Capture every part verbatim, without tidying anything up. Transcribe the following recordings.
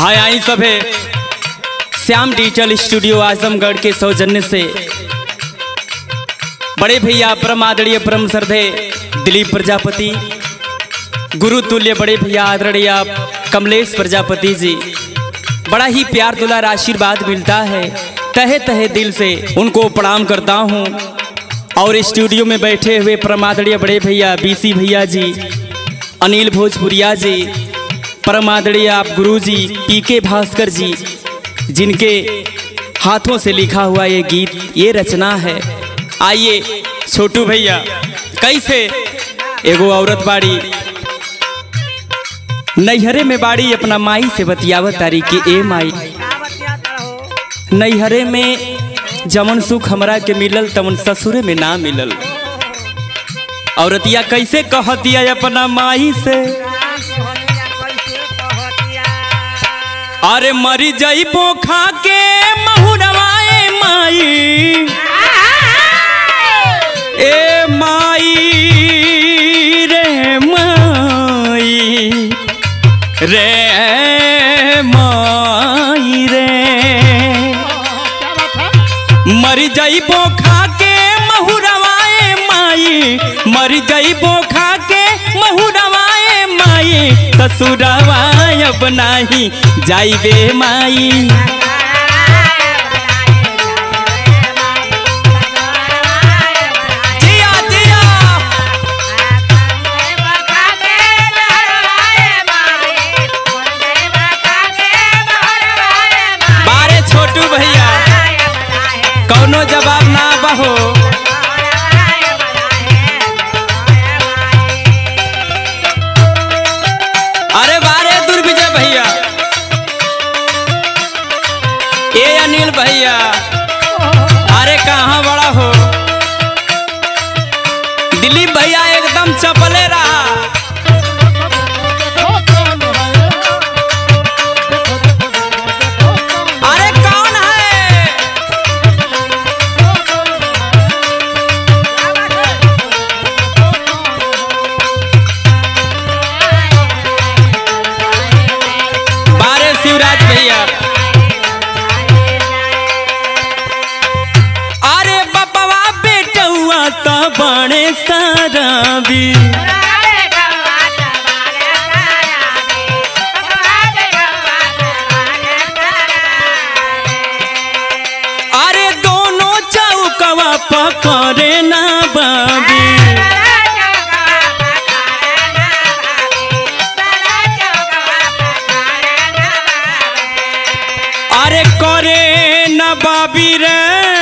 हाय आई सभे Shyam digital studio Azamgarh के सौजन्य से बड़े भैया परम आदरणीय परम श्रद्धे दिलीप प्रजापति, गुरु तुल्य बड़े भैया आदरणीय कमलेश प्रजापति जी, बड़ा ही प्यार दुलार आशीर्वाद मिलता है। तहे तहे दिल से उनको प्रणाम करता हूँ। और स्टूडियो में बैठे हुए परम आदरणीय बड़े भैया बीसी भैया जी, अनिल भोजपुरिया जी, परम आदरणीय आप गुरु जी पी के भास्कर जी, जिनके हाथों से लिखा हुआ ये गीत, ये रचना है। आइए छोटू भैया, कैसे एगो औरत बाड़ी नैहरे में बाड़ी अपना माई से बतियावत तारी कि ए माई, नैहरे में जमन सुख हमरा के मिलल तमन ससुरे में ना मिलल। औरतिया कैसे कहतिया अपना माई से, अरे मरी जइबो खा के महुरवाए माई, ए माई रे माई रे माई रे, मरी जइबो खा के महुरवाए माई, मरी जइबो खा के महुरवाए माई, ससुरवा अब नाही जाइबे माई। जिया जिया बारे छोटू भैया, कौनो जवाब ना बहो। अरे बारे दुर्विजय भैया, ए अनिल भैया, अरे कहाँ बड़ा हो। दिलीप भैया एकदम चपले रहा। अरे कौन है, बारे शिवराज भैया, अरे बपवा बेटुआ तो बड़े सारा भी, अरे दोनों चौकवा पकड़े ना बाबी, अरे करे न बाबी रे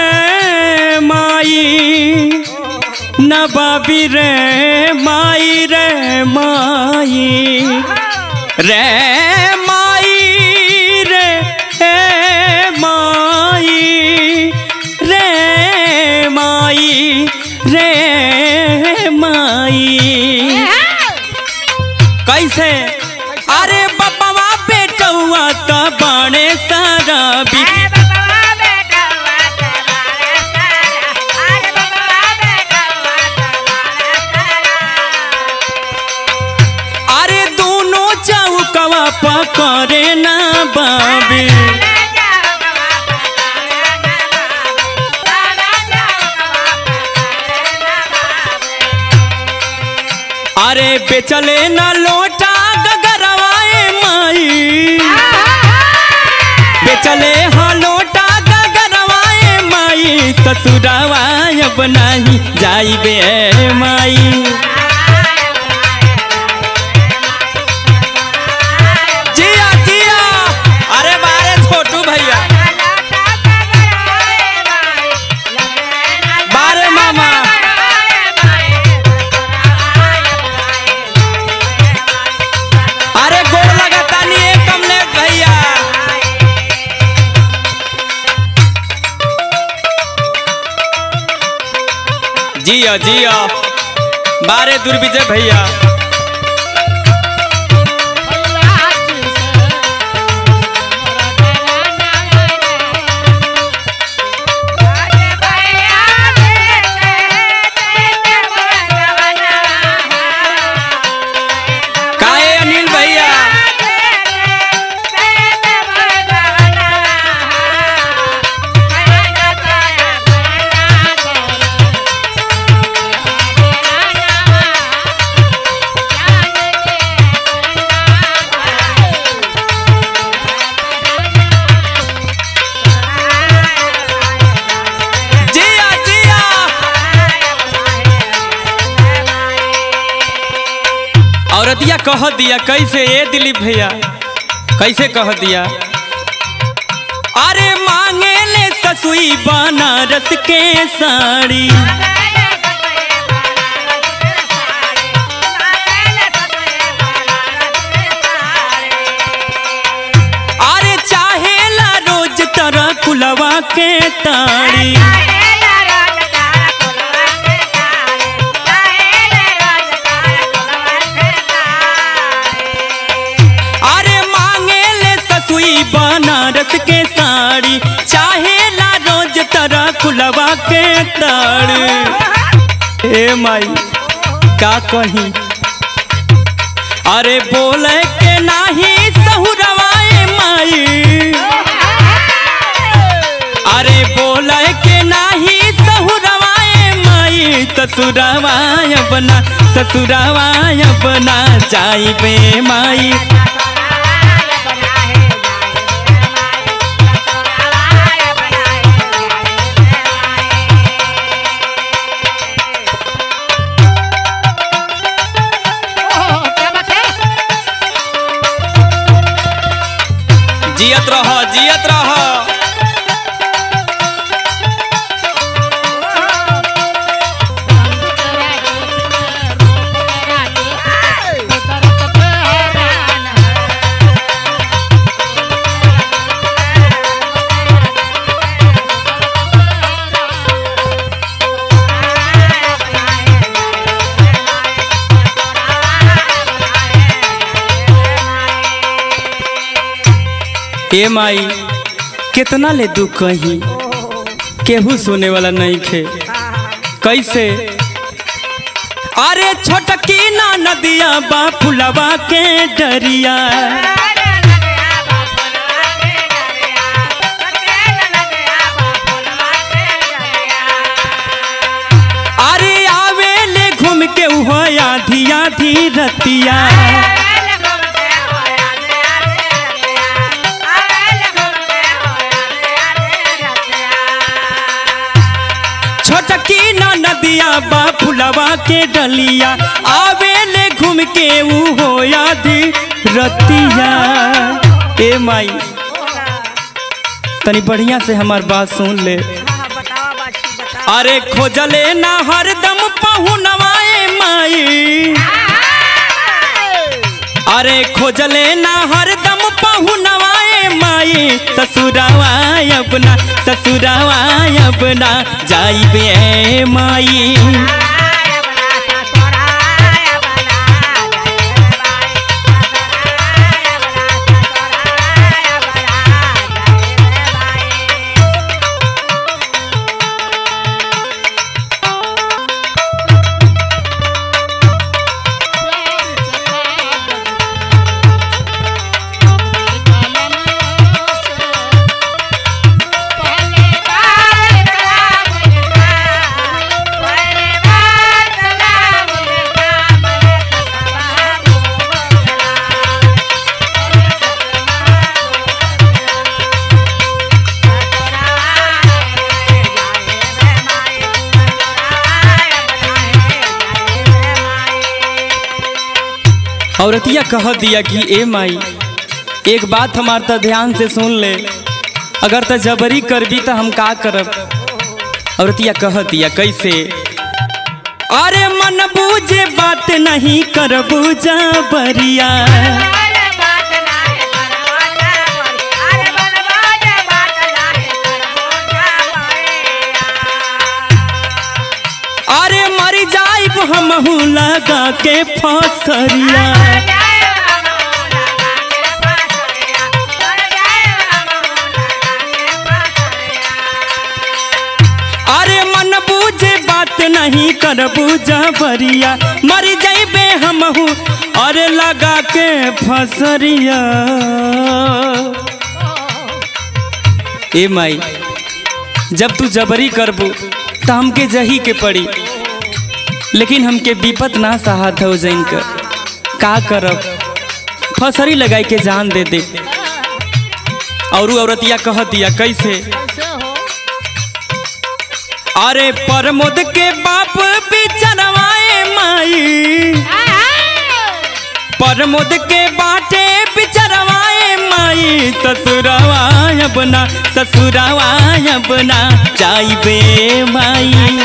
माई, न बाबी रे माई रे माई रे माई रे हे माई रे माई रे माई। कैसे, अरे बपवा बेटुआ तो बड़े सारा भी, अरे दोनों चौकवा पकड़े ना बाबी, अरे बेचले ना लोटा गगरवाए माई, बेचले हाँ लोटा गगरवाए माई, ससुरवा अब नाही जाइबे माई। जिया जिया, अरे बारे छोटू भैया, बारे मामा, अरे गोड़ लगाता नहीं है कमलेश भैया। जिया जिया, बारे दुर्विजय भैया, काहे अनिल भैया, कह दिया कैसे ए दिलीप भैया, कैसे कह दिया। अरे मांगे ले ससुई बनारस के साड़ी, अरे चाहेला रोज तरह कुलवा के ताड़ी, अरे मांगे ले ससुई बनारस के साड़ी, चाहेला रोज तरह कुलवा के ताड़ी। ए माई का कहीं, अरे बोले के नाही सहुरवाए माई, अरे बोले के नाही सहुरवाए माई, ससुरवाय बना ससुरवाय बना जाई बे माई। जियत रह जियत रह। ए माई कितना ले दुख कहीं, केहू सुने वाला नहीं खे। कैसे, अरे छोटकी ना नदिया बा फुलवा के डरिया, अरे आवे ले घूम के उहो आधी आधी रतिया, छोटकी ना नदिया बा फुलवा के डलिया, आवे ले घूम के ऊ हो आधी रतिया। ए माई तनी बढ़िया से हमार बात सुन ले। अरे खोजले ना हरदम पहुनवाए माई, अरे खोजले ना हरदम पहुनवाए माई, ससुरवाय अपना ससुरवाय अपना जाई बे माई। औरतिया कह दिया कि ए माई एक बात हमार तो ध्यान से सुन ले, अगर तो जबरी करबी तो हम का करब। औरतिया कह दिया कैसे, अरे मन बूझे बात नहीं करबू जबरिया, अरे मर जाइब हमहू लगा के फसरिया, अरे मन बूझे बात नहीं करबू जबरिया, मर जाइबे हमहू अरे लगा के फसरिया। ए माई जब तू जबरी करबू तो हमके जही के पड़ी, लेकिन हमके विपत ना साहत हो जैन कर का करब, फसरी लगाई के जान दे दे। और औरतिया कह दिया कैसे, अरे प्रमोद के बाप बिचरवाए माई, प्रमोद के बाटे पिचरवाए माई ससुरवा अपना ससुरवा अपना जाइबे माई।